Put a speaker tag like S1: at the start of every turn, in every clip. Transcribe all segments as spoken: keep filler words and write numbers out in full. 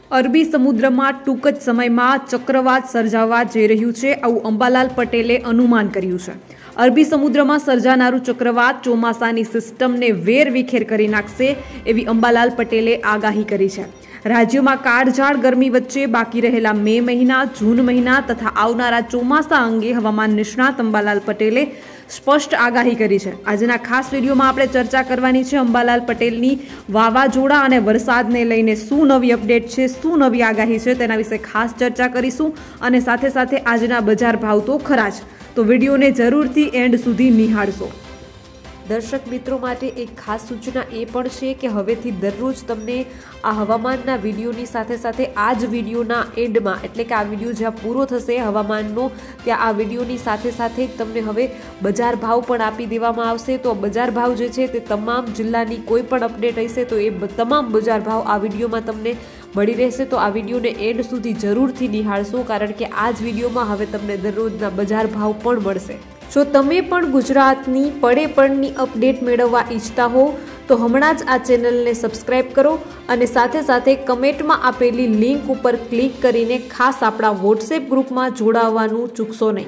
S1: અરબી સમુદ્રમાં ટૂંક જ સમયમાં ચક્રવાત સર્જાવા જઈ રહ્યું છે, આવું અંબાલાલ પટેલે અનુમાન કર્યું છે। અરબી સમુદ્રમાં સર્જાનારું ચક્રવાત ચોમાસાની સિસ્ટમને વેરવિખેર કરી નાખશે એવી અંબાલાલ પટેલે આગાહી કરી છે। રાજ્યમાં કાળઝાળ ગરમી વચ્ચે બાકી રહેલા મે મહિના, જૂન મહિના તથા આવનારા ચોમાસા અંગે હવામાન નિષ્ણાત અંબાલાલ પટેલે સ્પષ્ટ આગાહી કરી છે। આજના ખાસ વિડીયોમાં આપણે ચર્ચા કરવાની છે અંબાલાલ પટેલની વાવાઝોડા અને વરસાદને લઈને શું નવી અપડેટ છે, શું નવી આગાહી છે, તેના વિશે ખાસ ચર્ચા કરીશું અને સાથે સાથે આજના બજાર ભાવ તો ખરા જ, તો વિડીયોને જરૂરથી એન્ડ સુધી નિહાળશો। દર્શક મિત્રો માટે એક ખાસ સૂચના એ પણ છે કે હવેથી દરરોજ તમને આ હવામાનના વિડીયોની સાથે સાથે આ જ વિડીયોના એન્ડમાં, એટલે કે આ વિડીયો જ્યાં પૂરો થશે હવામાનનો, ત્યાં આ વિડીયોની સાથે સાથે તમને હવે બજાર ભાવ પણ આપી દેવામાં આવશે। તો બજાર ભાવ જે છે તે તમામ જિલ્લાની કોઈ પણ અપડેટ હશે તો એ તમામ બજાર ભાવ આ વિડીયોમાં તમને મળી રહેશે। તો આ વિડીયોને એન્ડ સુધી જરૂરથી નિહાળશો, કારણ કે આ જ વિડીયોમાં હવે તમને દરરોજના બજાર ભાવ પણ મળશે। જો તમે પણ ગુજરાતની પડે પડની અપડેટ મેળવવા ઈચ્છતા હો તો હમણાં જ આ ચેનલને સબસ્ક્રાઇબ કરો અને સાથે સાથે કમેન્ટમાં આપેલી લિંક ઉપર ક્લિક કરીને ખાસ આપણા વોટ્સએપ ગ્રુપમાં જોડાવવાનું ચૂકશો નહીં।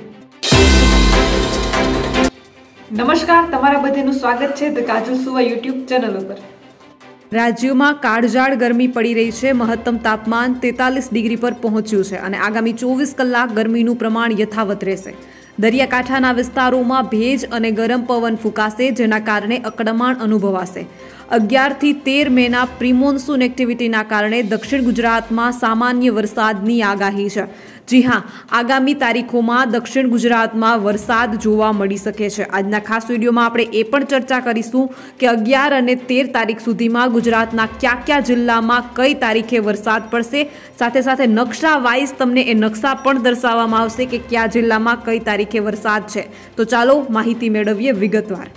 S1: નમસ્કાર, તમારા બધાનું સ્વાગત છે ધ કાજલ સુવા યુટ્યુબ ચેનલ ઉપર। રાજ્યમાં કાળઝાળ ગરમી પડી રહી છે। મહત્તમ તાપમાન તેતાલીસ ડિગ્રી પર પહોંચ્યું છે અને આગામી ચોવીસ કલાક ગરમીનું પ્રમાણ યથાવત રહેશે। દરિયાકાંઠાના વિસ્તારોમાં ભેજ અને ગરમ પવન ફૂંકાશે, જેના કારણે અકળામણ અનુભવાશે। અગિયારથી તેર મેના પ્રી-મોન્સૂન એક્ટિવિટીના કારણે દક્ષિણ ગુજરાતમાં સામાન્ય વરસાદની આગાહી છે। જી હા, આગામી તારીખોમાં દક્ષિણ ગુજરાતમાં વરસાદ જોવા મળી શકે છે। આજના ખાસ વિડીયોમાં આપણે એ પણ ચર્ચા કરીશું કે અગિયાર અને તેર તારીખ સુધીમાં ગુજરાતના કયા કયા જિલ્લામાં કઈ તારીખે વરસાદ પડશે, સાથે સાથે નકશા વાઇઝ તમને એ નકશા પણ દર્શાવવામાં આવશે કે કયા જિલ્લામાં કઈ તારીખે વરસાદ છે। તો ચાલો માહિતી મેળવીએ વિગતવાર।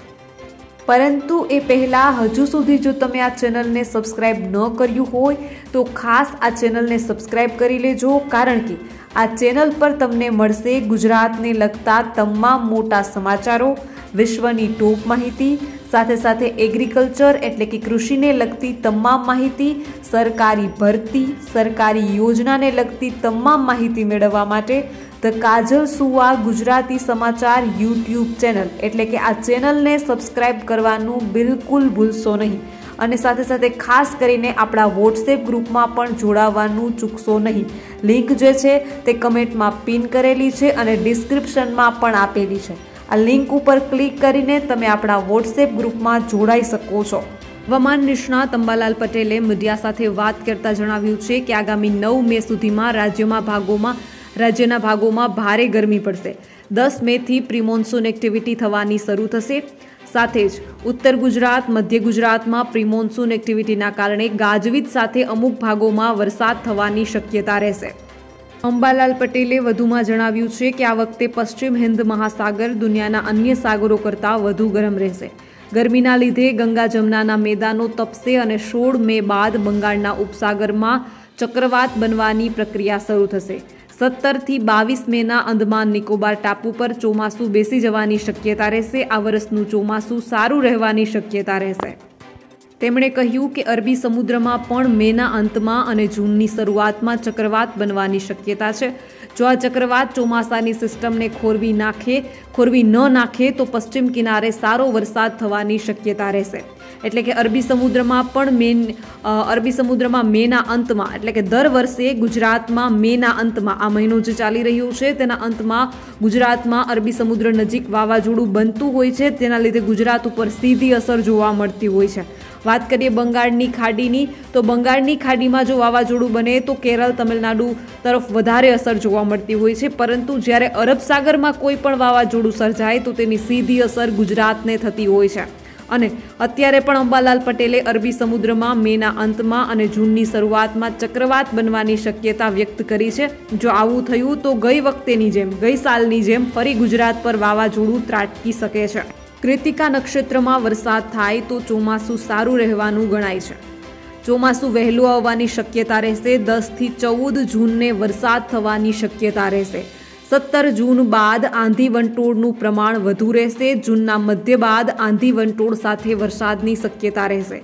S1: પરંતુ એ પહેલાં હજુ સુધી જો તમે આ ચેનલને સબસ્ક્રાઇબ ન કર્યું હોય તો ખાસ આ ચેનલને સબસ્ક્રાઇબ કરી લેજો, કારણ કે આ ચેનલ પર તમને મળશે ગુજરાતને લગતા તમામ મોટા સમાચારો, વિશ્વની ટોપ માહિતી, સાથે સાથે એગ્રીકલ્ચર એટલે કે કૃષિને લગતી તમામ માહિતી, સરકારી ભરતી, સરકારી યોજનાને લગતી તમામ માહિતી મેળવવા માટે ધ કાજલ સુવા ગુજરાતી સમાચાર યુટ્યુબ ચેનલ એટલે કે આ ચેનલને સબસ્ક્રાઇબ કરવાનું બિલકુલ ભૂલશો નહીં અને સાથે સાથે ખાસ કરીને આપણા વોટ્સએપ ગ્રુપમાં પણ જોડાવાનું ચૂકશો નહીં। લિંક જે છે તે કમેન્ટમાં પિન કરેલી છે અને ડિસ્ક્રિપ્શનમાં પણ આપેલી છે। આ લિંક ઉપર ક્લિક કરીને તમે આપણા વોટ્સએપ ગ્રુપમાં જોડાઈ શકો છો। હવામાન નિષ્ણાત અંબાલાલ પટેલે મીડિયા સાથે વાત કરતા જણાવ્યું છે કે આગામી નવ મે સુધીમાં રાજ્યમાં ભાગોમાં રાજ્યના ભાગોમાં ભારે ગરમી પડશે। દસ મેથી પ્રી મોન્સૂન એક્ટિવિટી થવાની શરૂ થશે। સાથે જ ઉત્તર ગુજરાત, મધ્ય ગુજરાતમાં પ્રી મોન્સૂન એક્ટિવિટીના કારણે ગાજવીજ સાથે અમુક ભાગોમાં વરસાદ થવાની શક્યતા રહેશે। અંબાલાલ પટેલે વધુમાં જણાવ્યું છે કે આ વખતે પશ્ચિમ હિન્દ મહાસાગર દુનિયાના અન્ય સાગરો કરતાં વધુ ગરમ રહેશે। ગરમીના લીધે ગંગા જમનાના મેદાનો તપશે અને સોળ મે બાદ બંગાળના ઉપસાગરમાં ચક્રવાત બનવાની પ્રક્રિયા શરૂ થશે। સત્તરથી બાવીસ મેના અંદમાન નિકોબાર ટાપુ પર ચોમાસું બેસી જવાની શક્યતા રહેશે। આ વર્ષનું ચોમાસું સારું રહેવાની શક્યતા રહેશે। તેમણે કહ્યું કે અરબી સમુદ્રમાં પણ મેના અંતમાં અને જૂનની શરૂઆતમાં ચક્રવાત બનવાની શક્યતા છે। જો આ ચક્રવાત ચોમાસાની સિસ્ટમને ખોરવી નાખે ખોરવી ન નાખે તો પશ્ચિમ કિનારે સારો વરસાદ થવાની શક્યતા રહેશે। એટલે કે અરબી સમુદ્રમાં પણ મેન અરબી સમુદ્રમાં મેના અંતમાં, એટલે કે દર વર્ષે ગુજરાતમાં મેના અંતમાં, આ મહિનો જે ચાલી રહ્યો છે તેના અંતમાં ગુજરાતમાં અરબી સમુદ્ર નજીક વાવાઝોડું બનતું હોય છે, તેના લીધે ગુજરાત ઉપર સીધી અસર જોવા મળતી હોય છે। વાત કરીએ બંગાળની ખાડીની, તો બંગાળની ખાડીમાં જો વાવાઝોડું બને તો કેરળ, તમિલનાડુ તરફ વધારે અસર જોવા મળતી હોય છે, પરંતુ જ્યારે અરબ સાગરમાં કોઈ પણ વાવાઝોડું સર્જાય તો તેની સીધી અસર ગુજરાતને થતી હોય છે। અને અત્યારે પણ અંબાલાલ પટેલે અરબી સમુદ્રમાં મેના અંતમાં અને જૂનની શરૂઆતમાં ચક્રવાત બનવાની શક્યતા વ્યક્ત કરી છે। જો આવું થયું તો ગઈ વખતેની જેમ, ગઈ સાલની જેમ ફરી ગુજરાત પર વાવાઝોડું ત્રાટકી શકે છે। કૃતિકા નક્ષત્રમાં વરસાદ થાય તો ચોમાસું સારું રહેવાનું ગણાય છે। ચોમાસું વહેલું આવવાની શક્યતા રહેશે। દસથી ચૌદ જૂનને વરસાદ થવાની શક્યતા રહેશે। સત્તર જૂન બાદ આંધી વંટોળનું પ્રમાણ વધુ રહેશે। જૂનના મધ્ય બાદ આંધી વંટોળ સાથે વરસાદની શક્યતા રહેશે।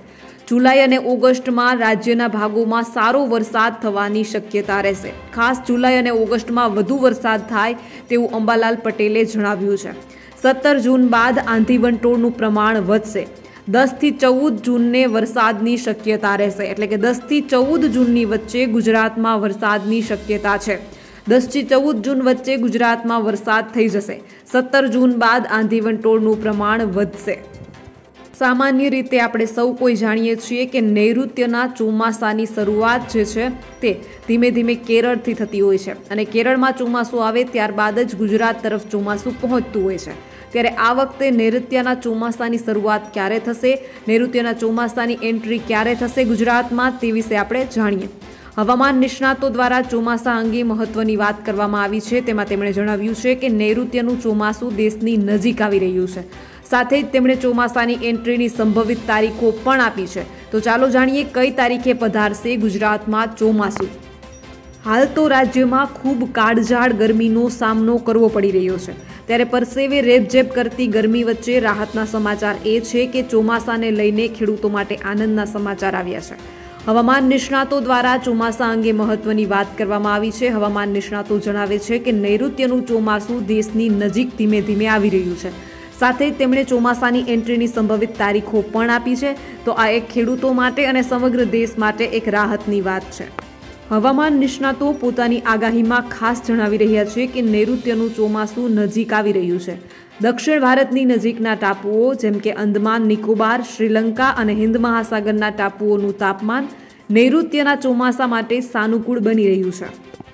S1: जुलाई અને ઓગસ્ટમાં રાજ્યના ભાગોમાં સારો વરસાદ થવાની શક્યતા રહેશે। ખાસ જુલાઈ અને ઓગસ્ટમાં વધુ વરસાદ થાય તેવું અંબાલાલ પટેલે જણાવ્યું છે। સત્તર જૂન બાદ આંધી વંટોળનું પ્રમાણ વધશે। દસ થી ચૌદ જૂનને વરસાદની શક્યતા રહેશે, એટલે કે દસ થી ચૌદ જૂનની વચ્ચે ગુજરાતમાં વરસાદની શક્યતા છે। દસ થી ચૌદ જૂન વચ્ચે ગુજરાતમાં વરસાદ થઈ જશે। સત્તર જૂન બાદ આંધી વંટોળનું પ્રમાણ વધશે। સામાન્ય રીતે આપણે સૌ કોઈ જાણીએ છીએ કે નૈઋત્યના ચોમાસાની શરૂઆત જે છે તે ધીમે ધીમે કેરળથી થતી હોય છે અને કેરળમાં ચોમાસું આવે ત્યારબાદ જ ગુજરાત તરફ ચોમાસું પહોંચતું હોય છે। ત્યારે આ વખતે નૈઋત્યના ચોમાસાની શરૂઆત ક્યારે થશે, નૈઋત્યના ચોમાસાની એન્ટ્રી ક્યારે થશે ગુજરાતમાં, તે વિશે આપણે જાણીએ। હવામાન નિષ્ણાતો દ્વારા ચોમાસા અંગે મહત્વની વાત કરવામાં આવી છે। તેમાં તેમણે જણાવ્યું છે કે નૈઋત્યનું ચોમાસું દેશની નજીક આવી રહ્યું છે। સાથે જ તેમણે ચોમાસાની એન્ટ્રીની સંભવિત તારીખો પણ આપી છે। તો ચાલો જાણીએ કઈ તારીખે પધારશે ગુજરાતમાં ચોમાસું। હાલ તો રાજ્યમાં ખૂબ કાળઝાળ ગરમીનો સામનો કરવો પડી રહ્યો છે, ત્યારે પરસેવે રેબઝેબ કરતી ગરમી વચ્ચે રાહતના સમાચાર એ છે કે ચોમાસાને લઈને ખેડૂતો માટે આનંદના સમાચાર આવ્યા છે। હવામાન નિષ્ણાતો દ્વારા ચોમાસા અંગે મહત્વની વાત કરવામાં આવી છે। હવામાન નિષ્ણાતો જણાવે છે કે નૈઋત્યનું ચોમાસું દેશની નજીક ધીમે ધીમે આવી રહ્યું છે। સાથે જ તેમણે ચોમાસાની એન્ટ્રીની સંભવિત તારીખો પણ આપી છે। તો આ એક ખેડૂતો માટે અને સમગ્ર દેશ માટે એક રાહતની વાત છે। હવામાન નિષ્ણાતો પોતાની આગાહીમાં ખાસ જણાવી રહ્યા છે કે નૈઋત્યનું ચોમાસું નજીક આવી રહ્યું છે। દક્ષિણ ભારતની નજીકના ટાપુઓ જેમ કે અંદમાન નિકોબાર, શ્રીલંકા અને હિન્દ મહાસાગરના ટાપુઓનું તાપમાન નૈઋત્યના ચોમાસા માટે સાનુકૂળ બની રહ્યું છે।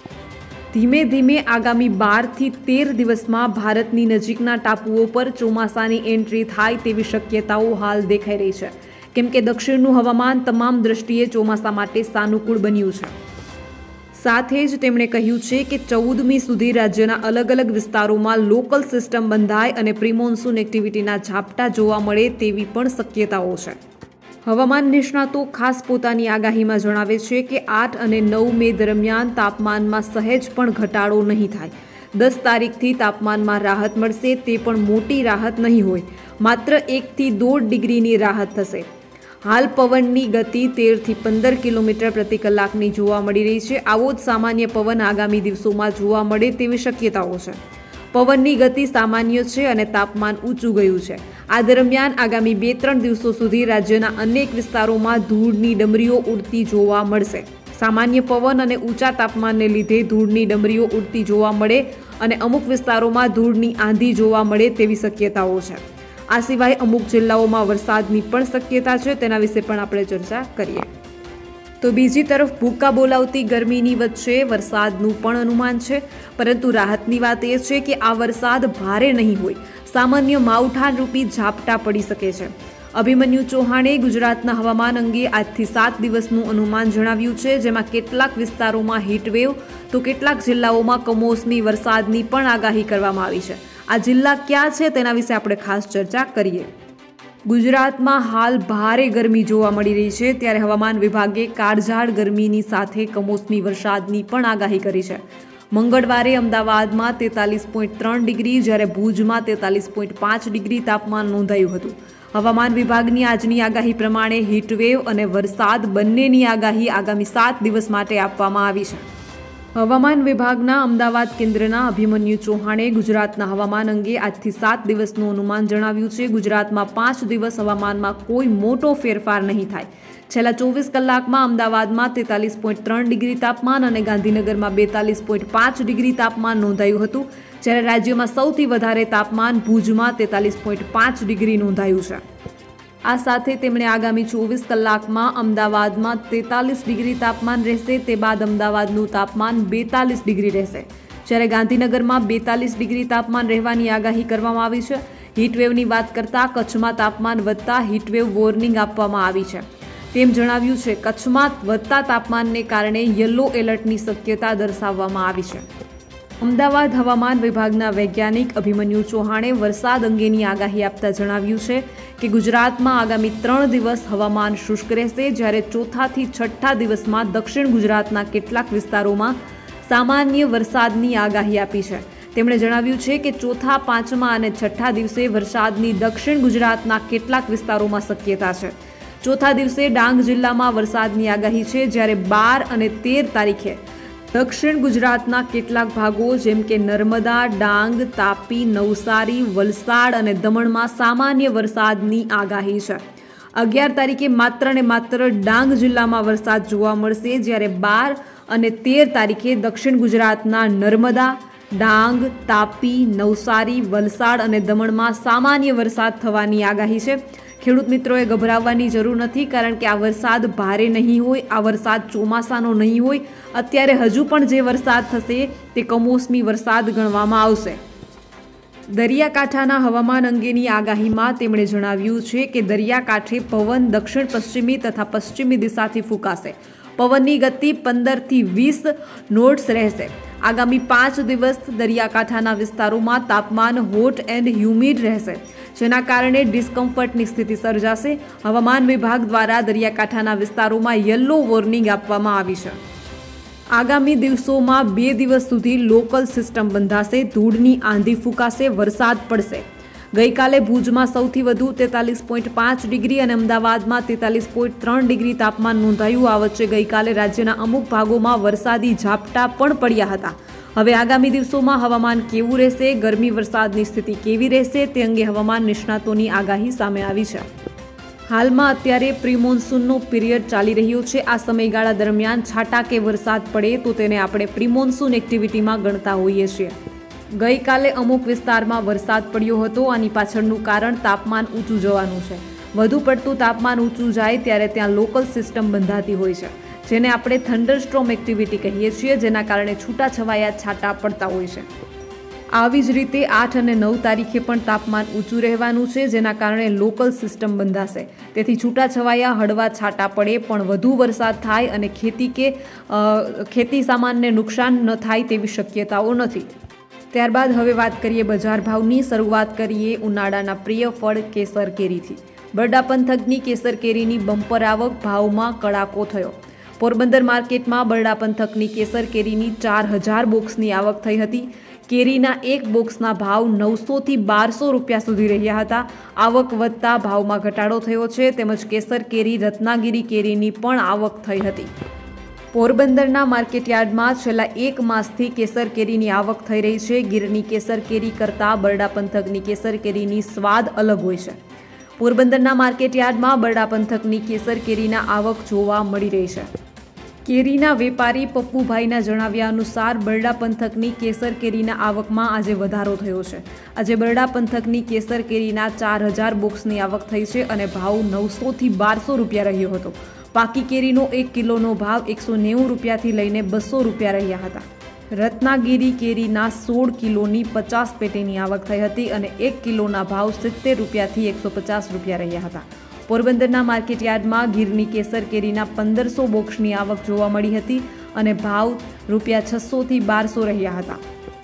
S1: ધીમે ધીમે આગામી બાર થી તેર દિવસમાં ભારતની નજીકના ટાપુઓ પર ચોમાસાની એન્ટ્રી થાય તેવી શક્યતાઓ હાલ દેખાઈ રહી છે, કેમ કે દક્ષિણનું હવામાન તમામ દ્રષ્ટિએ ચોમાસા માટે સાનુકૂળ બન્યું છે। સાથે જ તેમણે કહ્યું છે કે ચૌદમી સુધી રાજ્યના અલગ અલગ વિસ્તારોમાં લોકલ સિસ્ટમ બંધાય અને પ્રી-મોન્સૂન એક્ટિવિટીના ઝાપટા જોવા મળે તેવી પણ શક્યતાઓ છે। હવામાન નિષ્ણાતો ખાસ પોતાની આગાહીમાં જણાવે છે કે આઠ અને નવ મે દરમિયાન તાપમાનમાં સહેજ પણ ઘટાડો નહીં થાય। દસ તારીખથી તાપમાનમાં રાહત મળશે, તે પણ મોટી રાહત નહીં હોય, માત્ર એકથી દોઢ ડિગ્રીની રાહત થશે। હાલ પવનની ગતિ તેરથી પંદર કિલોમીટર પ્રતિ કલાકની જોવા મળી રહી છે। આવો જ સામાન્ય પવન આગામી દિવસોમાં જોવા મળે તેવી શક્યતાઓ છે। પવનની ગતિ સામાન્ય છે અને તાપમાન ઊંચું ગયું છે। આ દરમિયાન આગામી બે ત્રણ દિવસો સુધી રાજ્યના અનેક વિસ્તારોમાં ધૂળની ડમરીઓ ઉડતી જોવા મળશે। સામાન્ય પવન અને ઊંચા તાપમાનને લીધે ધૂળની ડમરીઓ ઉડતી જોવા મળે અને અમુક વિસ્તારોમાં ધૂળની આંધી જોવા મળે તેવી શક્યતાઓ છે। આ સિવાય અમુક જિલ્લાઓમાં વરસાદની પણ શક્યતા છે, તેના વિશે પણ આપણે ચર્ચા કરીએ। તો બીજી તરફ ભૂકા બોલાવતી ગરમીની વચ્ચે વરસાદનું પણ અનુમાન છે, પરંતુ રાહતની વાત એ છે કે આ વરસાદ ભારે નહીં હોય, સામાન્ય માવઠારૂપી ઝાપટા પડી શકે છે। અભિમન્યુ ચૌહાણે ગુજરાતના હવામાન અંગે આજથી સાત દિવસનું અનુમાન જણાવ્યું છે, જેમાં કેટલાક વિસ્તારોમાં હીટવેવ તો કેટલાક જિલ્લાઓમાં કમોસમી વરસાદની પણ આગાહી કરવામાં આવી છે। આ જિલ્લા ક્યાં છે તેના વિશે આપણે ખાસ ચર્ચા કરીએ। ગુજરાતમાં હાલ ભારે ગરમી જોવા મળી રહી છે, ત્યારે હવામાન વિભાગે કાળઝાળ ગરમીની સાથે કમોસમી વરસાદની પણ આગાહી કરી છે। મંગળવારે અમદાવાદમાં તેતાલીસ પોઈન્ટ ત્રણ ડિગ્રી જ્યારે ભુજમાં તેતાલીસ પોઈન્ટ પાંચ ડિગ્રી તાપમાન નોંધાયું હતું। હવામાન વિભાગની આજની આગાહી પ્રમાણે હીટવેવ અને વરસાદ બંનેની આગાહી આગામી સાત દિવસ માટે આપવામાં આવી છે। હવામાન વિભાગના અમદાવાદ કેન્દ્રના અભિમન્યુ ચૌહાણે ગુજરાતના હવામાન અંગે આજથી સાત દિવસનું અનુમાન જણાવ્યું છે। ગુજરાતમાં પાંચ દિવસ હવામાનમાં કોઈ મોટો ફેરફાર નહીં થાય। છેલ્લા ચોવીસ કલાકમાં અમદાવાદમાં તેતાલીસ પોઈન્ટ ત્રણ ડિગ્રી તાપમાન અને ગાંધીનગરમાં બેતાલીસ પોઈન્ટ પાંચ ડિગ્રી તાપમાન નોંધાયું હતું, જ્યારે રાજ્યમાં સૌથી વધારે તાપમાન ભુજમાં તેતાલીસ પોઈન્ટ પાંચ ડિગ્રી નોંધાયું છે। આ સાથે તેમણે આગામી ચોવીસ કલાકમાં અમદાવાદમાં તેતાલીસ ડિગ્રી તાપમાન રહેશે, તે બાદ અમદાવાદનું તાપમાન બેતાલીસ ડિગ્રી રહેશે, જ્યારે ગાંધીનગરમાં બેતાલીસ ડિગ્રી તાપમાન રહેવાની આગાહી કરવામાં આવી છે। હીટવેવની વાત કરતાં કચ્છમાં તાપમાન વધતા હીટવેવ વોર્નિંગ આપવામાં આવી છે, તેમ જણાવ્યું છે। કચ્છમાં વધતા તાપમાનને કારણે યલો એલર્ટની શક્યતા દર્શાવવામાં આવી છે। અમદાવાદ હવામાન વિભાગના વૈજ્ઞાનિક અભિમન્યુ ચૌહાણે વરસાદ અંગેની આગાહી આપતા જણાવ્યું છે કે ગુજરાતમાં આગામી ત્રણ દિવસ હવામાન શુષ્ક રહેશે, જ્યારે ચોથાથી છઠ્ઠા દિવસમાં દક્ષિણ ગુજરાતના કેટલાક વિસ્તારોમાં સામાન્ય વરસાદની આગાહી આપી છે। તેમણે જણાવ્યું છે કે ચોથા, પાંચમા અને છઠ્ઠા દિવસે વરસાદની દક્ષિણ ગુજરાતના કેટલાક વિસ્તારોમાં શક્યતા છે। ચોથા દિવસે ડાંગ જિલ્લામાં વરસાદની આગાહી છે, જ્યારે બાર અને તેર તારીખે દક્ષિણ ગુજરાતના કેટલાક ભાગો જેમ કે નર્મદા, ડાંગ, તાપી, નવસારી, વલસાડ અને દમણમાં સામાન્ય વરસાદની આગાહી છે. અગિયાર તારીખે માત્ર ને માત્ર ડાંગ જિલ્લામાં વરસાદ જોવા મળશે, જ્યારે બાર અને તેર તારીખે દક્ષિણ ગુજરાતના નર્મદા, ડાંગ, તાપી, નવસારી, વલસાડ અને દમણમાં સામાન્ય વરસાદ થવાની આગાહી છે. ખેડૂત મિત્રોએ ગભરાવવાની જરૂર નથી, કારણ કે આ વરસાદ ભારે નહીં હોય, આ વરસાદ ચોમાસાનો નહીં હોય. અત્યારે હજુ પણ જે વરસાદ થશે તે કમોસમી વરસાદ ગણવામાં આવશે. દરિયાકાંઠાના હવામાન અંગેની આગાહીમાં તેમણે જણાવ્યું છે કે દરિયાકાંઠે પવન દક્ષિણ પશ્ચિમી તથા પશ્ચિમી દિશાથી ફૂંકાશે. પવનની ગતિ પંદરથી વીસ નોટ્સ રહેશે. આગામી પાંચ દિવસ દરિયાકાંઠાના વિસ્તારોમાં તાપમાન હોટ એન્ડ હ્યુમિડ રહેશે, જેના કારણે ડિસ્કમ્ફર્ટની સ્થિતિ સર્જાશે. હવામાન વિભાગ દ્વારા દરિયાકાંઠાના વિસ્તારોમાં યલો વોર્નિંગ આપવામાં આવી છે. આગામી દિવસોમાં બે દિવસ સુધી લોકલ સિસ્ટમ બંધાશે, ધૂળની આંધી ફૂંકાશે, વરસાદ પડશે. ગઈકાલે ભુજમાં સૌથી વધુ તેતાલીસ પોઈન્ટ પાંચ ડિગ્રી અને અમદાવાદમાં તેતાલીસ પોઈન્ટ ત્રણ ડિગ્રી તાપમાન નોંધાયું. આ વચ્ચે ગઈકાલે રાજ્યના અમુક ભાગોમાં વરસાદી ઝાપટા પણ પડ્યા હતા. હવે આગામી દિવસોમાં હવામાન કેવું રહેશે, ગરમી વરસાદની સ્થિતિ કેવી રહેશે, તે અંગે હવામાન નિષ્ણાતોની આગાહી સામે આવી છે. હાલમાં અત્યારે પ્રી મોન્સૂનનો પીરિયડ ચાલી રહ્યો છે. આ સમયગાળા દરમિયાન છાંટા કે વરસાદ પડે તો તેને આપણે પ્રી મોન્સૂન એક્ટિવિટીમાં ગણતા હોઈએ છીએ. ગઈકાલે અમુક વિસ્તારમાં વરસાદ પડ્યો હતો. આની પાછળનું કારણ તાપમાન ઊંચું જવાનું છે. વધુ પડતું તાપમાન ઊંચું જાય ત્યારે ત્યાં લોકલ સિસ્ટમ બંધાતી હોય છે, જેને આપણે થંડરસ્ટ્રોમ એક્ટિવિટી કહીએ છીએ, જેના કારણે છૂટાછવાયા છાંટા પડતા હોય છે. આવી જ રીતે આઠ અને નવ તારીખે પણ તાપમાન ઊંચું રહેવાનું છે, જેના કારણે લોકલ સિસ્ટમ બંધાશે. તેથી છૂટાછવાયા હળવા છાંટા પડે પણ વધુ વરસાદ થાય અને ખેતી કે ખેતી સામાનને નુકસાન ન થાય તેવી શક્યતાઓ નથી. ત્યારબાદ હવે વાત કરીએ બજાર ભાવની. શરૂઆત કરીએ ઉનાળાના પ્રિય ફળ કેસર કેરીથી. બરડા પંથકની કેસર કેરીની બમ્પર આવક, ભાવમાં કડાકો થયો. પોરબંદર માર્કેટમાં બરડા પંથકની કેસર કેરીની ચાર હજાર બોક્સની આવક થઈ હતી. કેરીના એક બોક્સના ભાવ નવસોથી બારસો રૂપિયા સુધી રહ્યા હતા. આવક વધતા ભાવમાં ઘટાડો થયો છે. તેમજ કેસર કેરી, રત્નાગીરી કેરીની પણ આવક થઈ હતી. પોરબંદરના માર્કેટયાર્ડમાં છેલ્લા એક માસથી કેસર કેરીની આવક થઈ રહી છે. ગીરની કેસર કેરી કરતાં બરડા પંથકની કેસર કેરીની સ્વાદ અલગ હોય છે. પોરબંદરના માર્કેટયાર્ડમાં બરડા પંથકની કેસર કેરીના આવક જોવા મળી રહી છે. કેરીના વેપારી પપ્પુભાઈના જણાવ્યા અનુસાર બરડા પંથકની કેસર કેરીના આવકમાં આજે વધારો થયો છે. આજે બરડા પંથકની કેસર કેરીના ચાર હજાર બોક્સની આવક થઈ છે અને ભાવ નવસોથી બારસો રૂપિયા રહ્યો હતો. પાકી કેરીનો એક કિલોનો ભાવ એકસો નેવું રૂપિયાથી લઈને બસો રૂપિયા રહ્યા હતા. રત્નાગીરી કેરીના સોળ કિલોની પચાસ પેટીની આવક થઈ હતી અને એક કિલોના ભાવ સિત્તેર રૂપિયાથી એકસો પચાસ રૂપિયા રહ્યા હતા. પોરબંદરના માર્કેટયાર્ડમાં ગીરની કેસર કેરીના પંદરસો બોક્સની આવક જોવા મળી હતી અને ભાવ રૂપિયા છસોથી બારસો રહ્યા હતા.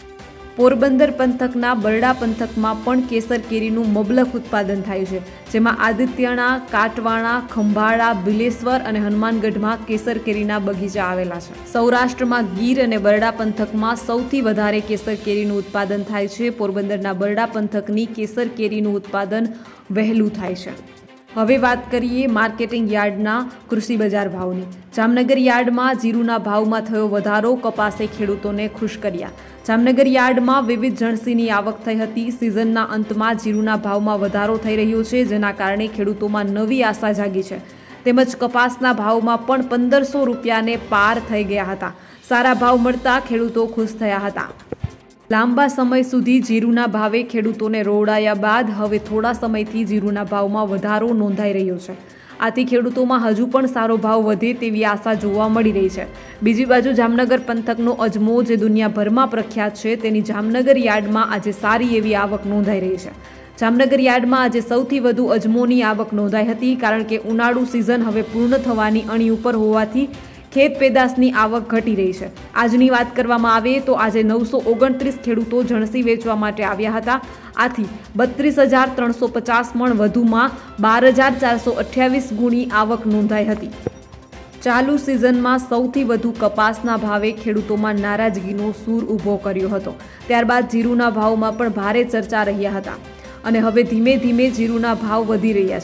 S1: પોરબંદર પંથકના બરડા પંથકમાં પણ કેસર કેરીનું મબલખ ઉત્પાદન થાય છે, જેમાં આદિત્યણા, કાટવાણા, ખંભાળા, બિલેશ્વર અને હનુમાનગઢમાં કેસર કેરીના બગીચા આવેલા છે. સૌરાષ્ટ્રમાં ગીર અને બરડા પંથકમાં સૌથી વધારે કેસર કેરીનું ઉત્પાદન થાય છે. પોરબંદરના બરડા પંથકની કેસર કેરીનું ઉત્પાદન વહેલું થાય છે. હવે વાત કરીએ માર્કેટિંગ યાર્ડના કૃષિ બજાર ભાવની. જામનગર યાર્ડમાં જીરુના ભાવમાં થયો વધારો, કપાસે ખેડૂતોને ખુશ કર્યા. જામનગર યાર્ડમાં વિવિધ જણસીની આવક થઈ હતી. સિઝનના અંતમાં જીરુના ભાવમાં વધારો થઈ રહ્યો છે, જેના કારણે ખેડૂતોમાં નવી આશા જાગી છે. તેમજ કપાસના ભાવમાં પણ પંદરસો રૂપિયાને પાર થઈ ગયા હતા. સારા ભાવ મળતા ખેડૂતો ખુશ થયા હતા. લાંબા સમય સુધી જીરુના ભાવે ખેડૂતોને રોવડાયા બાદ હવે થોડા સમયથી જીરુના ભાવમાં વધારો નોંધાઈ રહ્યો છે. આથી ખેડૂતોમાં હજુ પણ સારો ભાવ વધે તેવી આશા જોવા મળી રહી છે. બીજી બાજુ જામનગર પંથકનો અજમો, જે દુનિયાભરમાં પ્રખ્યાત છે, તેની જામનગર યાર્ડમાં આજે સારી એવી આવક નોંધાઈ રહી છે. જામનગર યાર્ડમાં આજે સૌથી વધુ અજમોની આવક નોંધાઈ હતી, કારણ કે ઉનાળુ સિઝન હવે પૂર્ણ થવાની અણી ઉપર હોવાથી ખેત પેદાશની આવક ઘટી રહી છે. આજની વાત કરવામાં આવે તો આજે નવસો ઓગણત્રીસ ખેડૂતો જણસી વેચવા માટે આવ્યા હતા. આથી બત્રીસ હજાર ત્રણસો પચાસ મણ વધુમાં બાર હજાર ચારસો અઠ્યાવીસ ગુણી આવક નોંધાઈ હતી. ચાલુ સિઝનમાં સૌથી વધુ કપાસના ભાવે ખેડૂતોમાં નારાજગીનો સૂર ઊભો કર્યો હતો. ત્યારબાદ જીરુના ભાવમાં પણ ભારે ચર્ચા રહ્યા હતા અને હવે ધીમે ધીમે જીરુના ભાવ વધી રહ્યા છે.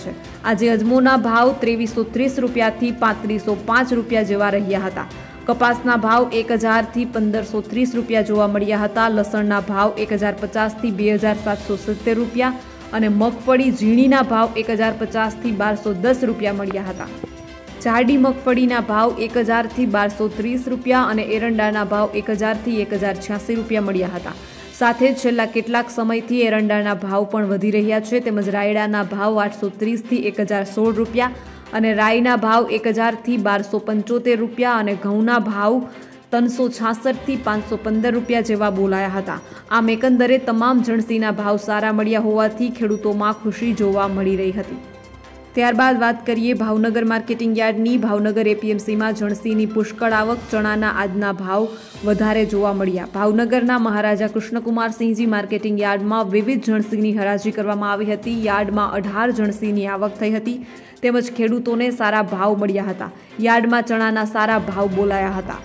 S1: આજે અજમોના ભાવ ત્રેવીસો ત્રીસ રૂપિયાથી પાંત્રીસો પાંચ રૂપિયા જેવા રહ્યા હતા। કપાસના ભાવ એક હજારથી પંદરસો ત્રીસ રૂપિયા જોવા મળ્યા હતા। લસણના ભાવ એક હજાર પચાસથી બે હજાર સાતસો સિત્તેર રૂપિયા અને મગફળી ઝીણીના ભાવ એક હજાર પચાસથી બારસો દસ રૂપિયા મળ્યા હતા। જાડી મગફળીના ભાવ એક હજારથી બારસો ત્રીસ રૂપિયા અને એરંડાના ભાવ એક હજારથી એક હજાર છ્યાસી રૂપિયા મળ્યા હતા। સાથે જ છેલ્લા કેટલાક સમયથી એરંડાના ભાવ પણ વધી રહ્યા છે, તેમજ રાયડાના ભાવ આઠસો ત્રીસથી એક હજાર સોળ રૂપિયા અને રાઈના ભાવ એક હજારથી બારસો પંચોતેર રૂપિયા અને ઘઉંના ભાવ ત્રણસો છાસઠથી પાંચસો પંદર રૂપિયા જેવા બોલાયા હતા। આમ એકંદરે તમામ જણસીના ભાવ સારા મળ્યા હોવાથી ખેડૂતોમાં ખુશી જોવા મળી રહી હતી। ત્યારબાદ વાત કરીએ ભાવનગર માર્કેટિંગ યાર્ડની। ભાવનગર એપીએમસીમાં જણસીની પુષ્કળ આવક, ચણાના આજના ભાવ વધારે જોવા મળ્યા। ભાવનગરના મહારાજા કૃષ્ણકુમારસિંહજી માર્કેટિંગ યાર્ડમાં વિવિધ જણસીની હરાજી કરવામાં આવી હતી। યાર્ડમાં અઢાર જણસીની આવક થઈ હતી, તેમજ ખેડૂતોને સારા ભાવ મળ્યા હતા। યાર્ડમાં ચણાના સારા ભાવ બોલાયા હતા।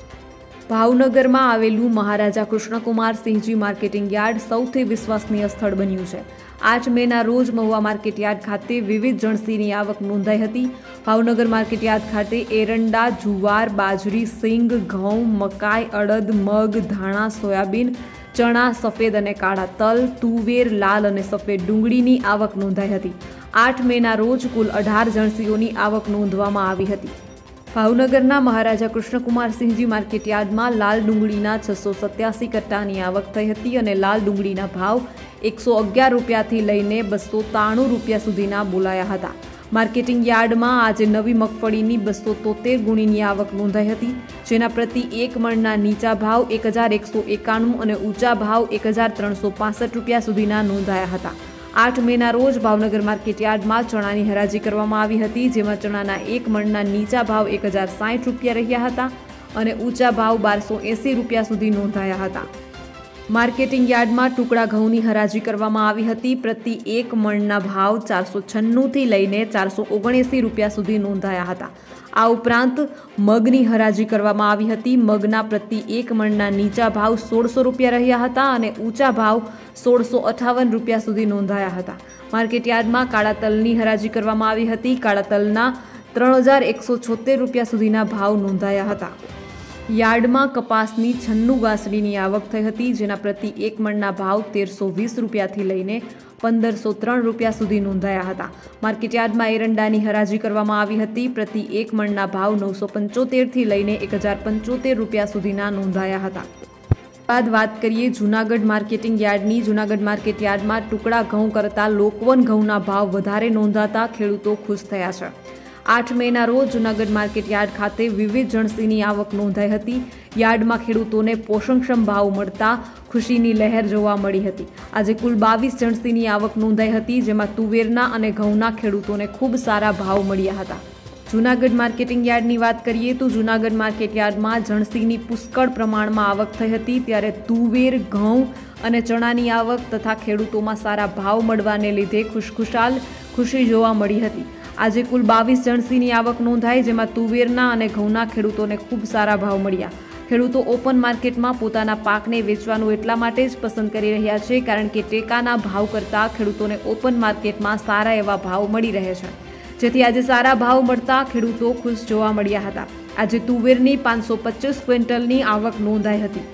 S1: ભાવનગરમાં આવેલું મહારાજા કૃષ્ણકુમારસિંહજી માર્કેટિંગ યાર્ડ સૌથી વિશ્વસનીય સ્થળ બન્યું છે। આઠ મેના રોજ મહુવા માર્કેટ યાર્ડ ખાતે વિવિધ જણસીની આવક નોંધાઈ હતી। ભાવનગર માર્કેટ યાર્ડ ખાતે એરંડા, જુવાર, બાજરી, સિંગ, ઘઉં, મકાઈ, અડદ, મગ, ધાણા, સોયાબીન, ચણા, સફેદ અને કાળા તલ, તુવેર, લાલ અને સફેદ ડુંગળીની આવક નોંધાઈ હતી। આઠ મેના રોજ કુલ અઢાર જણસીઓની આવક નોંધવામાં આવી હતી। ભાવનગરના મહારાજા કૃષ્ણકુમારસિંહજી માર્કેટ યાર્ડમાં લાલ ડુંગળીના છસો સત્યાસી કટ્ટાની આવક થઈ હતી અને લાલ ડુંગળીના ભાવ એકસો અગિયાર રૂપિયાથી લઈને બસો ત્રાણું રૂપિયા સુધીના બોલાયા હતા। માર્કેટિંગ યાર્ડમાં આજે નવી મગફળીની બસો તોતેર ગુણીની આવક નોંધાઈ હતી, જેના પ્રતિ એક મણના નીચા ભાવ એક હજાર એકસો એકાણું અને ઊંચા ભાવ એક હજાર ત્રણસો પાસઠ રૂપિયા સુધીના નોંધાયા હતા। આઠ મેના રોજ ભાવનગર માર્કેટ યાર્ડમાં ચણાની હરાજી કરવામાં આવી હતી, જેમાં ચણાના એક મણના નીચા ભાવ એક હજાર સાઠ રૂપિયા રહ્યા હતા અને ઊંચા ભાવ બારસો એંસી રૂપિયા સુધી નોંધાયા હતા। માર્કેટિંગ યાર્ડમાં ટુકડા ઘઉંની હરાજી કરવામાં આવી હતી। પ્રતિ એક મણના ભાવ ચારસો છન્નુંથી લઈને ચારસો ઓગણએંસી રૂપિયા સુધી નોંધાયા હતા। આ ઉપરાંત મગની હરાજી કરવામાં આવી હતી। મગના પ્રતિ એક મણના નીચા ભાવ સોળસો રૂપિયા રહ્યા હતા અને ઊંચા ભાવ સોળસો અઠાવન રૂપિયા સુધી નોંધાયા હતા। માર્કેટ યાર્ડમાં કાળા તલની હરાજી કરવામાં આવી હતી। કાળા તલના ત્રણ હજાર એકસો છોતેર રૂપિયા સુધીના ભાવ નોંધાયા હતા। યાર્ડમાં કપાસની છન્નું ગાંસડીની આવક થઈ હતી, જેના પ્રતિ એક મણના ભાવ તેરસો વીસ રૂપિયાથી લઈને પંદરસો ત્રણ રૂપિયા સુધી નોંધાયા હતા। માર્કેટ યાર્ડમાં એરંડાની હરાજી કરવામાં આવી હતી। પ્રતિ એક મણના ભાવ નવસો પંચોતેરથી લઈને એક હજાર પંચોતેર રૂપિયા સુધીના નોંધાયા હતા। બાદ વાત કરીએ જૂનાગઢ માર્કેટિંગ યાર્ડની। જૂનાગઢ માર્કેટ યાર્ડમાં ટુકડા ઘઉં કરતાં લોકવન ઘઉંના ભાવ વધારે નોંધાતા ખેડૂતો ખુશ થયા છે। આઠ મેના રોજ જૂનાગઢ માર્કેટ યાર્ડ ખાતે વિવિધ જણસીની આવક નોંધાઈ હતી। યાર્ડમાં ખેડૂતોને પોષણક્ષમ ભાવ મળતા ખુશીની લહેર જોવા મળી હતી। આજે કુલ બાવીસ જણસીની આવક નોંધાઈ હતી, જેમાં તુવેરના અને ઘઉંના ખેડૂતોને ખૂબ સારા ભાવ મળ્યા હતા। જૂનાગઢ માર્કેટિંગ યાર્ડની વાત કરીએ તો જૂનાગઢ માર્કેટ યાર્ડમાં જણસીની પુષ્કળ પ્રમાણમાં આવક થઈ હતી, ત્યારે તુવેર, ઘઉં અને ચણાની આવક તથા ખેડૂતોમાં સારા ભાવ મળવાને લીધે ખુશખુશાલ ખુશી જોવા મળી હતી। આજે કુલ બાવીસ જણસીની આવક નોંધાઈ, જેમાં તુવેરના અને ઘઉંના ખેડૂતોને ખૂબ સારા ભાવ મળ્યા। ખેડૂતો ઓપન માર્કેટમાં પોતાના પાકને વેચવાનું એટલા માટે જ પસંદ કરી રહ્યા છે, કારણ કે ટેકાના ભાવ કરતાં ખેડૂતોને ઓપન માર્કેટમાં સારા એવા ભાવ મળી રહે છે, જેથી આજે સારા ભાવ મળતા ખેડૂતો ખુશ જોવા મળ્યા હતા। આજે તુવેરની પાંચસો પચીસ ક્વિન્ટલની આવક નોંધાઈ હતી।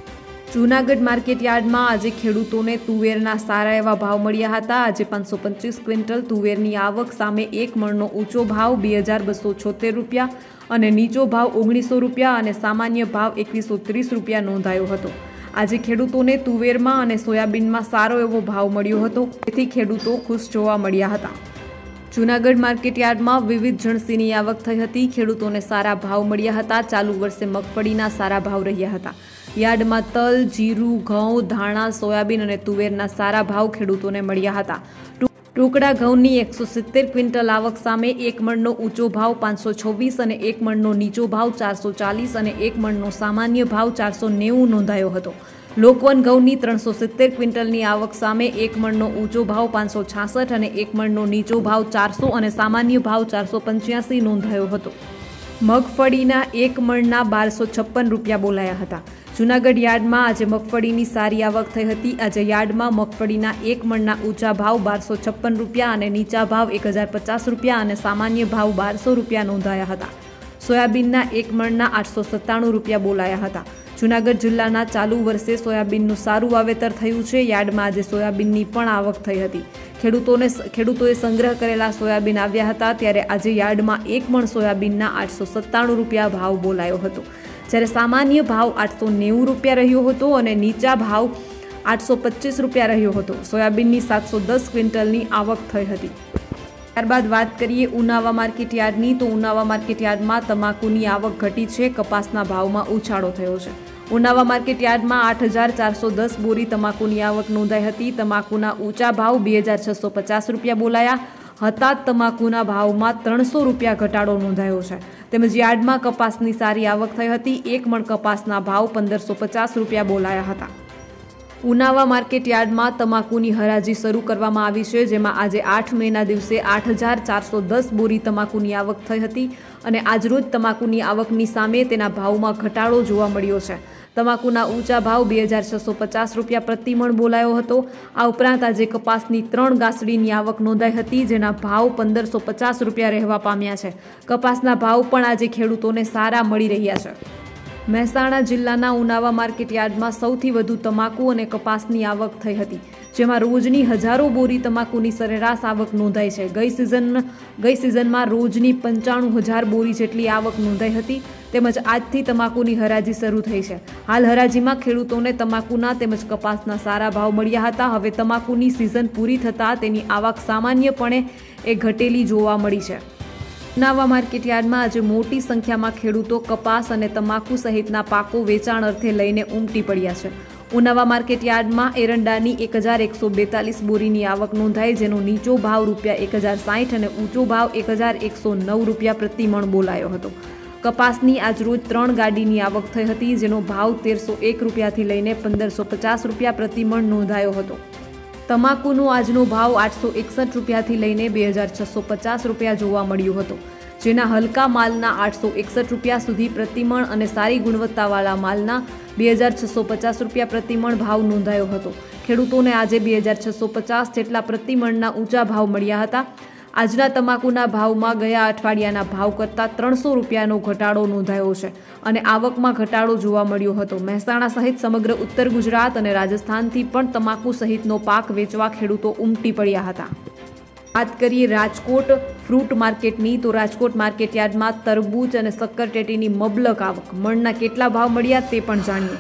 S1: જૂનાગઢ માર્કેટ યાર્ડમાં આજે ખેડૂતોને તુવેરના સારા એવા ભાવ મળ્યા હતા। આજે પાંચસો પચીસ ક્વિન્ટલ તુવેરની આવક સામે એક મણનો ઊંચો ભાવ બે હજાર બસો છોતેર રૂપિયા અને નીચો ભાવ ઓગણીસો રૂપિયા અને સામાન્ય ભાવ એકવીસો ત્રીસ રૂપિયા નોંધાયો હતો। આજે ખેડૂતોને તુવેરમાં અને સોયાબીનમાં સારો એવો ભાવ મળ્યો હતો, તેથી ખેડૂતો ખુશ જોવા મળ્યા હતા। જૂનાગઢ માર્કેટ યાર્ડમાં વિવિધ જણસીની આવક થઈ હતી। ખેડૂતોને સારા ભાવ મળ્યા હતા। ચાલુ વર્ષે મગફળીના સારા ભાવ રહ્યા હતા। યાર્ડમાં તલ, જીરું, ઘઉં, ધાણા, સોયાબીન અને તુવેરના સારા ભાવ ખેડૂતોને મળ્યા હતા। ટુકડા ઘઉંની એકસો સિત્તેર ક્વિન્ટલ આવક સામે એક મણનો ઊંચો ભાવ પાંચસો છવ્વીસ અને એક મણનો નીચો ભાવ ચારસો ચાલીસ અને એક મણનો સામાન્ય ભાવ ચારસો નેવું નોંધાયો હતો। લોકવન ઘઉંની ત્રણસો સિત્તેર ક્વિન્ટલની આવક સામે એક મણનો ઊંચો ભાવ પાંચસો છાસઠ અને એક મણનો નીચો ભાવ ચારસો અને સામાન્ય ભાવ ચારસો પંચ્યાસી નોંધાયો હતો। મગફળીના એક મણના બારસો છપ્પન રૂપિયા બોલાયા હતા। જૂનાગઢ યાર્ડમાં આજે મગફળીની સારી આવક થઈ હતી। આજે યાર્ડમાં મગફળીના એક મણના ઊંચા ભાવ બારસો છપ્પન રૂપિયા અને નીચા ભાવ એક હજાર પચાસ રૂપિયા અને સામાન્ય ભાવ બારસો રૂપિયા નોંધાયા હતા। સોયાબીનના એક મણના આઠસો સત્તાણું રૂપિયા બોલાયા હતા। જૂનાગઢ જિલ્લાના ચાલુ વર્ષે સોયાબીનનું સારું વાવેતર થયું છે। યાર્ડમાં આજે સોયાબીનની પણ આવક થઈ હતી। ખેડૂતોને ખેડૂતોએ સંગ્રહ કરેલા સોયાબીન આવ્યા હતા, ત્યારે આજે યાર્ડમાં એક મણ સોયાબીનના આઠસો સત્તાણું રૂપિયા ભાવ બોલાયો હતો, જ્યારે સામાન્ય ભાવ આઠસો નેવું રૂપિયા રહ્યો હતો અને નીચા ભાવ આઠસો પચીસ રૂપિયા રહ્યો હતો। સોયાબીનની સાતસો દસ ક્વિન્ટલની આવક થઈ હતી। ત્યારબાદ વાત કરીએ ઉનાવા માર્કેટ યાર્ડની, તો ઉનાવા માર્કેટ યાર્ડમાં તમાકુની આવક ઘટી છે। કપાસના ભાવમાં ઉછાળો થયો છે। ઉનાવા માર્કેટ યાર્ડમાં આઠ હજાર ચારસો દસ બોરી તમાકુની આવક નોંધાઈ હતી। તમાકુના ઊંચા ભાવ બે હજાર છસો પચાસ રૂપિયા બોલાયા હતા। તમાકુના ભાવમાં ત્રણસો રૂપિયા ઘટાડો નોંધાયો છે। તેમજ યાર્ડમાં કપાસની સારી આવક થઈ હતી। એક મણ કપાસના ભાવ પંદરસો પચાસ રૂપિયા બોલાયા હતા। ઉનાવા માર્કેટ યાર્ડમાં તમાકુની હરાજી શરૂ કરવામાં આવી છે, જેમાં આજે આઠ મેના દિવસે આઠ હજાર ચારસો દસ બોરી તમાકુની આવક થઈ હતી અને આજરોજ તમાકુની આવકની સામે તેના ભાવમાં ઘટાડો જોવા મળ્યો છે। તમાકુના ઊંચા ભાવ બે હજાર છસો પચાસ રૂપિયા પ્રતિ મણ બોલાયો હતો। આ ઉપરાંત આજે કપાસની ત્રણ ગાંસડીની આવક નોંધાઈ હતી, જેના ભાવ પંદરસો પચાસ રૂપિયા રહેવા પામ્યા છે। કપાસના ભાવ પણ આજે ખેડૂતોને સારા મળી રહ્યા છે। મહેસાણા જિલ્લાના ઉનાવા માર્કેટ યાર્ડમાં સૌથી વધુ તમાકુ અને કપાસની આવક થઈ હતી, જેમાં રોજની હજારો બોરી તમાકુની સરેરાશ આવક નોંધાઈ છે। ગઈ સિઝન ગઈ સિઝનમાં રોજની પંચાણું હજાર બોરી જેટલી આવક નોંધાઈ હતી। તેમજ આજથી તમાકુની હરાજી શરૂ થઈ છે। હાલ હરાજીમાં ખેડૂતોને તમાકુના તેમજ કપાસના સારા ભાવ મળ્યા હતા। હવે તમાકુની સિઝન પૂરી થતાં તેની આવક સામાન્યપણે એ ઘટેલી જોવા મળી છે। ઉનાવા માર્કેટ યાર્ડમાં આજે મોટી સંખ્યામાં ખેડૂતો કપાસ અને તમાકુ સહિતના પાકો વેચાણ અર્થે લઈને ઉમટી પડ્યા છે। ઉનાવા માર્કેટ યાર્ડમાં એરંડાની એક હજાર એકસો બેતાલીસ બોરીની આવક નોંધાઈ, જેનો નીચો ભાવ રૂપિયા એક હજાર સાઠ અને ઊંચો ભાવ એક હજાર એકસો નવ રૂપિયા પ્રતિ મણ બોલાયો હતો। કપાસની આજરોજ ત્રણ ગાડીની આવક થઈ હતી, જેનો ભાવ તેરસો એક રૂપિયાથી લઈને પંદરસો પચાસ રૂપિયા પ્રતિ મણ નોંધાયો હતો। તમાકુનો આજનો ભાવ આઠસો એકસઠ રૂપિયાથી લઈને બે હજાર છસો પચાસ રૂપિયા જોવા મળ્યો હતો, જેના હલકા માલના આઠસો એકસઠ રૂપિયા સુધી પ્રતિમણ અને સારી ગુણવત્તાવાળા માલના બે હજાર છસો પચાસ રૂપિયા પ્રતિમણ ભાવ નોંધાયો હતો। ખેડૂતોને આજે બે હજાર છસો પચાસ જેટલા પ્રતિમણના ઊંચા ભાવ મળ્યા હતા। આજના તમાકુના ભાવમાં ગયા અઠવાડિયાના ભાવ કરતાં ત્રણસો રૂપિયાનો ઘટાડો નોંધાયો છે અને આવકમાં ઘટાડો જોવા મળ્યો હતો। મહેસાણા સહિત સમગ્ર ઉત્તર ગુજરાત અને રાજસ્થાનથી પણ તમાકુ સહિતનો પાક વેચવા ખેડૂતો ઉમટી પડ્યા હતા। વાત કરીએ રાજકોટ ફ્રૂટ માર્કેટની, તો રાજકોટ માર્કેટ યાર્ડમાં તરબૂચ અને શક્કરટેટીની મબલક આવક, મણના કેટલા ભાવ મળ્યા તે પણ જાણીએ।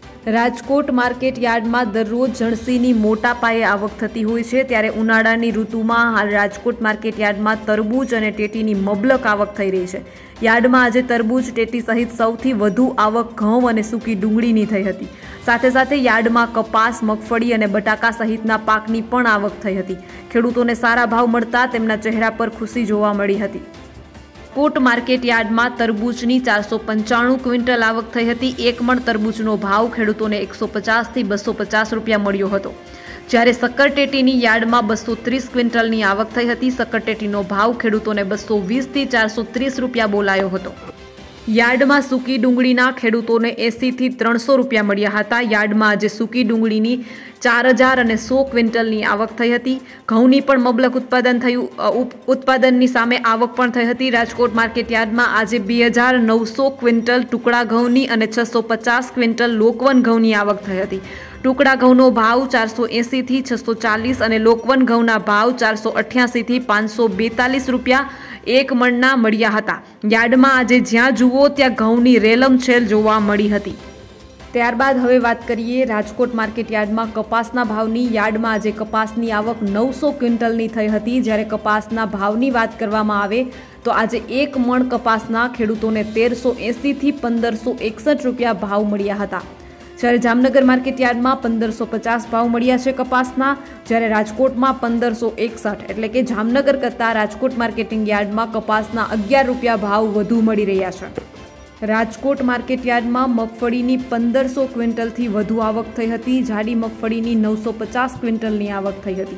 S1: રાજકોટ માર્કેટ યાર્ડમાં દરરોજ જણસીની મોટા પાયે આવક થતી હોય છે, ત્યારે ઉનાળાની ઋતુમાં હાલ રાજકોટ માર્કેટ યાર્ડમાં તરબૂચ અને ટેટીની મબલક આવક થઈ રહી છે। યાર્ડમાં આજે તરબૂચ, ટેટી સહિત સૌથી વધુ આવક ઘઉં અને સૂકી ડુંગળીની થઈ હતી। સાથે સાથે યાર્ડમાં કપાસ, મગફળી અને બટાકા સહિતના પાકની પણ આવક થઈ હતી। ખેડૂતોને સારા ભાવ મળતા તેમના ચહેરા પર ખુશી જોવા મળી હતી। કોટ માર્કેટ યાર્ડમાં તરબૂચની ચારસો પંચાણું ક્વિન્ટલ આવક થઈ હતી। એક મણ તરબૂચનો ભાવ ખેડૂતોને એકસો પચાસથી બસો પચાસ રૂપિયા મળ્યો હતો, જ્યારે શક્કરટેટીની યાર્ડમાં બસો ત્રીસ ક્વિન્ટલની આવક થઈ હતી। શક્કરટેટીનો ભાવ ખેડૂતોને બસો વીસથી ચારસો ત્રીસ રૂપિયા બોલાયો હતો। યાર્ડમાં સૂકી ડુંગળીના ખેડૂતોને એંસીથી ત્રણસો રૂપિયા મળ્યા હતા। યાર્ડમાં આજે સૂકી ડુંગળીની ચાર હજાર અને સો ક્વિન્ટલની આવક થઈ હતી। ઘઉંની પણ મબલક ઉત્પાદન થયું ઉત્પાદનની સામે આવક પણ થઈ હતી। રાજકોટ માર્કેટ યાર્ડમાં આજે બે હજાર નવસો ક્વિન્ટલ ટુકડા ઘઉંની અને છસો પચાસ ક્વિન્ટલ લોકવન ઘઉંની આવક થઈ હતી। ટુકડા ઘઉંનો ભાવ ચારસો એંસીથી છસો ચાલીસ અને લોકવન ઘઉંના ભાવ ચારસો અઠ્યાસીથી પાંચસો બેતાલીસ રૂપિયા એક મણના મળ્યા હતા। યાર્ડમાં આજે જ્યાં જુઓ ત્યાં ઘઉંની રેલમછેલ જોવા મળી હતી। ત્યારબાદ હવે વાત કરીએ રાજકોટ માર્કેટ યાર્ડમાં કપાસના ભાવની। યાર્ડમાં આજે કપાસની આવક નવસો ક્વિન્ટલની થઈ હતી, જ્યારે કપાસના ભાવની વાત કરવામાં આવે તો આજે એક મણ કપાસના ખેડૂતોને તેરસો એંસીથી પંદરસો એકસઠ રૂપિયા ભાવ મળ્યા હતા। જ્યારે જામનગર માર્કેટ યાર્ડમાં પંદરસો પચાસ ભાવ મળ્યા છે કપાસના, જ્યારે રાજકોટમાં પંદરસો એકસઠ એટલે કે જામનગર કરતાં રાજકોટ માર્કેટિંગ યાર્ડમાં કપાસના અગિયાર રૂપિયા ભાવ વધુ મળી રહ્યા છે। રાજકોટ માર્કેટ યાર્ડમાં મગફળીની પંદરસો ક્વિન્ટલથી વધુ આવક થઈ હતી। જાડી મગફળીની નવસો પચાસ ક્વિન્ટલની આવક થઈ હતી,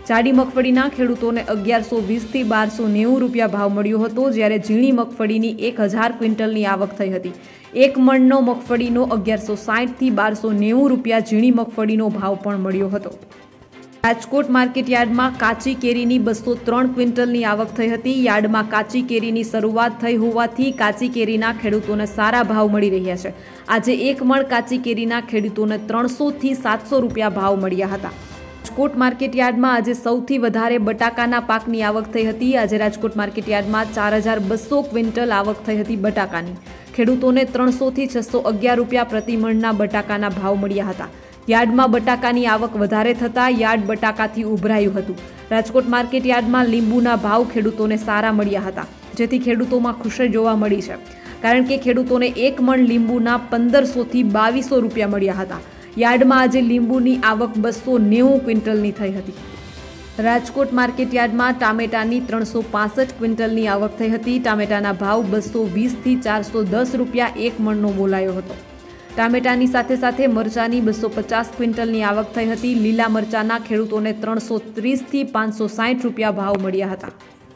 S1: જાડી મગફળીના ખેડૂતોને અગિયારસો વીસથી બારસો નેવું રૂપિયા ભાવ મળ્યો હતો, જ્યારે ઝીણી મગફળીની એક હજાર ક્વિન્ટલની આવક થઈ હતી. એક મણનો મગફળીનો અગિયારસો સાઠથી બારસો નેવું રૂપિયા ઝીણી મગફળીનો ભાવ પણ મળ્યો હતો. રાજકોટ માર્કેટ યાર્ડમાં કાચી કેરીની બસો ત્રણ ક્વિન્ટલની આવક થઈ હતી. યાર્ડમાં કાચી કેરીની શરૂઆત થઈ હોવાથી કાચી કેરીના ખેડૂતોને સારા ભાવ મળી રહ્યા છે. આજે એક મણ કાચી કેરીના ખેડૂતોને ત્રણસોથી સાતસો રૂપિયા ભાવ મળ્યા હતા. રાજકોટ માર્કેટ યાર્ડમાં આજે સૌથી વધારે બટાકાના પાકની આવક થઈ હતી. આજે રાજકોટ માર્કેટ યાર્ડમાં ચાર હજાર બસો ક્વિન્ટલ આવક થઈ હતી બટાકાની. ખેડૂતોને ત્રણસોથી છસો અગિયાર રૂપિયા પ્રતિ મણના બટાકાના ભાવ મળ્યા હતા. યાર્ડમાં બટાકાની આવક વધારે થતાં યાર્ડ બટાકાથી ઉભરાયું હતું. રાજકોટ માર્કેટ યાર્ડમાં લીંબુના ભાવ ખેડૂતોને સારા મળ્યા હતા, જેથી ખેડૂતોમાં ખુશી જોવા મળી છે, કારણ કે ખેડૂતોને એક મણ લીંબુના પંદરસોથી બાવીસો રૂપિયા મળ્યા હતા. યાર્ડમાં આજે લીંબુની આવક બસો નેવું ક્વિન્ટલની થઈ હતી. રાજકોટ માર્કેટ યાર્ડમાં ટામેટાની ત્રણસો પાસઠ ક્વિન્ટલની આવક થઈ હતી. ટામેટાના ભાવ બસો વીસથી ચારસો દસ રૂપિયા એક મણનો બોલાયો હતો. ટામેટાની સાથે સાથે મરચાની બસો પચાસ ક્વિન્ટલની આવક થઈ હતી. લીલા મરચાના ખેડૂતોને ત્રણસો ત્રીસથી પાંચસો સાઠ રૂપિયા ભાવ મળ્યા હતા.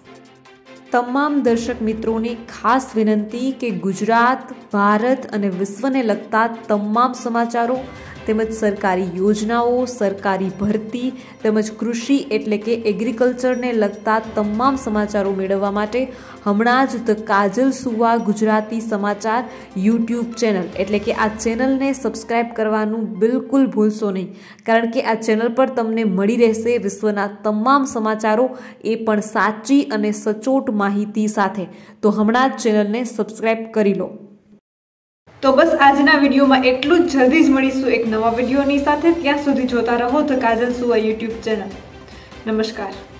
S1: તમામ દર્શક મિત્રોને ખાસ વિનંતી કે ગુજરાત, ભારત અને વિશ્વને લગતા તમામ સમાચારો તેમજ સરકારી યોજનાઓ, સરકારી ભરતી તેમજ કૃષિ એટલે કે એગ્રીકલ્ચરને લગતા તમામ સમાચારો મેળવવા માટે હમણાં જ ધ કાજલ સુવા ગુજરાતી સમાચાર યુટ્યુબ ચેનલ એટલે કે આ ચેનલને સબસ્ક્રાઇબ કરવાનું બિલકુલ ભૂલશો નહીં, કારણ કે આ ચેનલ પર તમને મળી રહેશે વિશ્વના તમામ સમાચારો, એ પણ સાચી અને સચોટ માહિતી સાથે. તો હમણાં જ ચેનલને સબસ્ક્રાઇબ કરી લો.
S2: તો બસ આજના વિડીયોમાં એટલું જ. જલ્દી જ મળીશું એક નવા વિડીયોની સાથે. ત્યાં સુધી જોતા રહો ધ કાજલ સુવા યુટ્યુબ ચેનલ. નમસ્કાર.